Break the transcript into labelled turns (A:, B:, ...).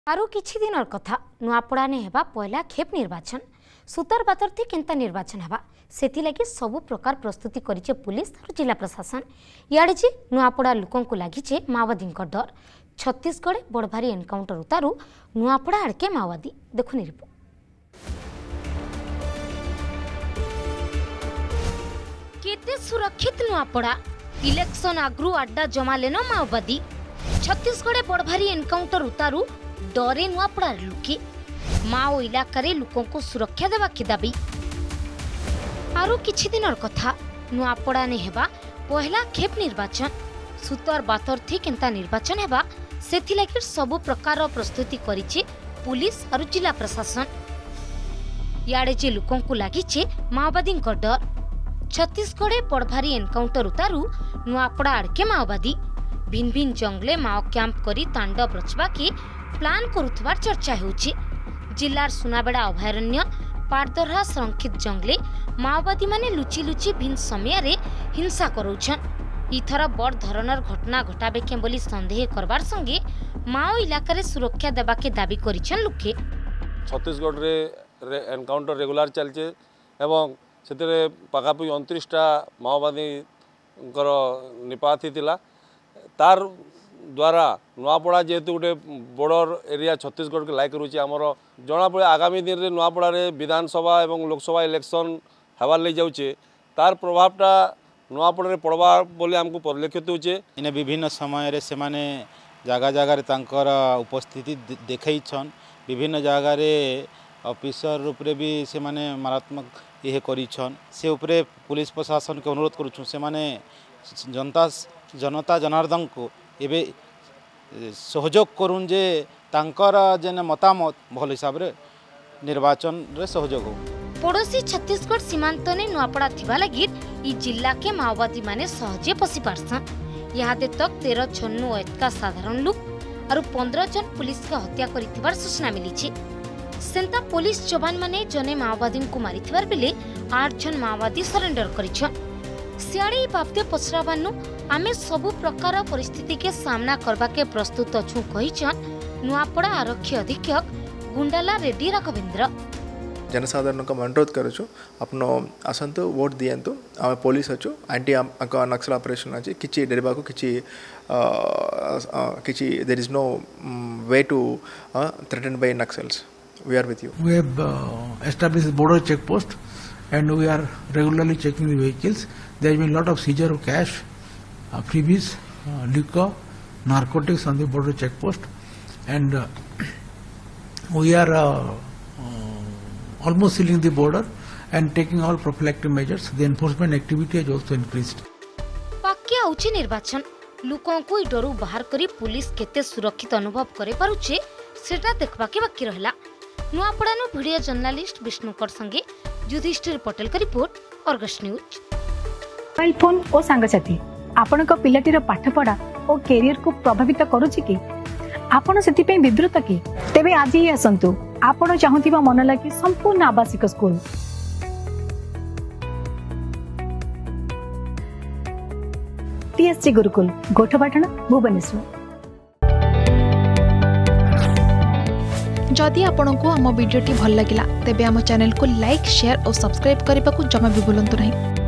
A: आरु किछि दिनर कथा नुआपड़ा ने हेबा पहला खेप निर्वाचन सुतर बातर थी केंता निर्वाचन हेबा सेति लगी सबु प्रकार प्रस्तुति करिचे पुलिस और जिला प्रशासन याडे जे नुआपड़ा लोकन को लागिचे माओवादी डर छत्तीसगढ़ बड़भारी एनकाउंटर उतारू नुआपड़ा आड़के माओवादी देखुनी रिपोर्ट। केते सुरक्षित नुआपड़ा इलेक्शन आगु अड्डा जमा लेन माओवादी छत्तीसगढ़ बड़भारी एनकाउंटर उतारू डरे नुआपड़ा लुके माओ इलाका लोकों को सुरक्षा देवा की दाबी। आरु किछि दिनर कथा नुआपड़ा ने हेबा पहला खेप निर्वाचन सुतर बातर थी केंता निर्वाचन हेबा सेथि लागि सबु प्रकार प्रस्तुति करिचे पुलिस और जिला प्रशासन याडे जे लोकों को लागिचे माओवादी डर छत्तीसगढ़ बड़भारी एनकाउंटर उतारू नुआपड़ा आड़के माओवादी भिन्न भिन्न जंगले माओ कैंप करी तांडव रचवा के प्लान करुथबार चर्चा होउछि। जिलार सुनाबेड़ा अभयारण्य पाटदरहा संरक्षित जंगले माओवादी माने लुचि लुचि भिन्न समय रे हिंसा करूछन इथर बड़ धरणर घटना घटाबे के बोली संदेह करबार संगे माओ इलाका रे सुरक्षा देबा के दाबी करिछन लोके।
B: छत्तीसगढ़ रे एनकाउंटर रेगुलर चलचे एवं सेतरे पाखापी 29टा माओवादी निपात थिला तार द्वारा नुआपड़ा जेहेतु गोटे बॉर्डर एरिया छत्तीसगढ़ के लायक रुचि आमर जना पड़े आगामी दिन रे नुआपड़ा रे विधानसभा एवं लोकसभा इलेक्शन हवार ले जाउचे तार प्रभावटा नुआपड़ा रे पड़वा बोले हमको परिलक्षित होचे।
C: इने विभिन्न समय रे से माने जगह जगह रे तांकर उपस्थिति देखैछन विभिन्न जगह रे ऑफिसर रूप रे भी से माने मारात्मक ये करिछन से उपरे पुलिस प्रशासन के अनुरोध करूछु से माने जनता जनार्दन को एबे सहयोग करूँ जे तांकर जेने मतामत भल हिसाब रे निर्वाचन रे सहयोग हो।
A: पड़ोसी छत्तीसगढ़ सीमांत ने नुआपड़ा थिबा लगी ई जिला के माओवादी माने सहजे पसी पारसन यादे तक 13 छन्नु एतका साधारण लोक और 15 जन पुलिस का हत्या करिथिबार सूचना मिली। सेंता पुलिस जवान माने जने माओवादी को मारिथिबार बेले 8 जन माओवादी सरेंडर करिछन। सियाड़ी बाबते पचराबानु आमे सबु प्रकार परिस्थिति के सामना करबा के प्रस्तुत छु कहिछन नुआपड़ा आरक्षी अधीक्षक गुंडाला रेड्डी राघवेंद्र।
D: जनसाधारण को अनुरोध करूँ आपनो आसतु वोट दियंतु आम पुलिस अच्छु एंटी नक्सल ऑपरेशन अच्छी किसी डरवा को किसी there is no way to threaten by Naxals we are with you.
E: We have established a border check post and we are regularly checking the vehicles. There has been a lot of seizure of cash, freebies, liquor, narcotics on the border check post, and we are almost sealing the border and taking all prophylactic measures. The enforcement activity has also increased.
A: पाक्या उच्च निर्वाचन लोकों को डरू बाहर करी police केते सुरक्षित अनुभव करे पारुचे सेटा देखबा के बाकी रहला। नुआपड़ानु वीडियो जर्नलिस्ट विष्णुकर संगे युधिष्ठिर पटेल का report Argus news.
F: Mobile phone और सांगसाथी आपण पिलाटीर पाठपढ़ा और कैरियर को प्रभावित करुछि कि आपण सेति पे विद्रुत कि तेबे आज ही आसंतु आपण चाहुथिबा मन लागी संपूर्ण आवासिक स्कूल TSC गुरुकुल गोठपाटण भुवनेश्वर।
G: जदि आपंक आम भिडी भल लगा तेब आम चैनल को लाइक शेयर और सब्सक्राइब करने को जमा भी भूलु नहीं।